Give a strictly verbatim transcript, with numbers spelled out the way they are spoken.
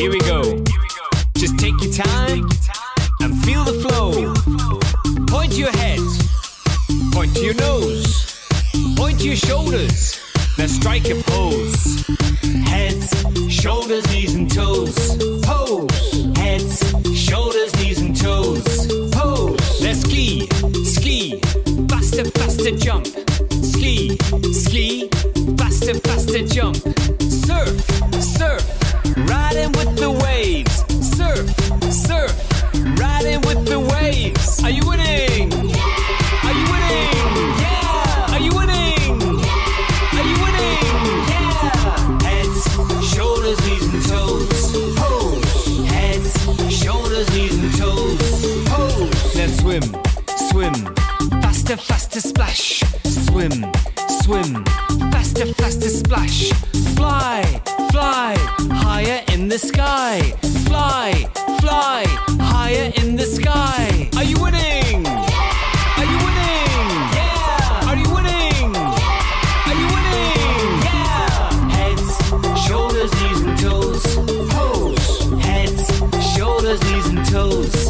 Here we go. Just take your time and feel the flow. Point to your head, point to your nose, point to your shoulders. Now strike a pose. Heads, shoulders, knees and toes. Pose. Heads, shoulders, knees and toes. Pose. Let's ski, ski, faster, faster jump. Ski, ski, faster, faster jump. Surf, surf, riding with the waves. Surf, surf, riding with the waves. Are you winning? Yeah! Are you winning? Yeah! Are you winning? Yeah! Are you winning? Yeah! Heads, shoulders, knees and toes. Pose. Heads, shoulders, knees and toes. Pose. Now swim, swim, faster, faster splash. Swim, swim, faster, faster splash. Fly, fly, higher in the sky. Fly, fly, higher in the sky. Are you winning? Yeah! Are you winning? Yeah! Are you winning? Yeah! Are you winning? Yeah! Heads, shoulders, knees and toes. Pose. Heads, shoulders, knees and toes.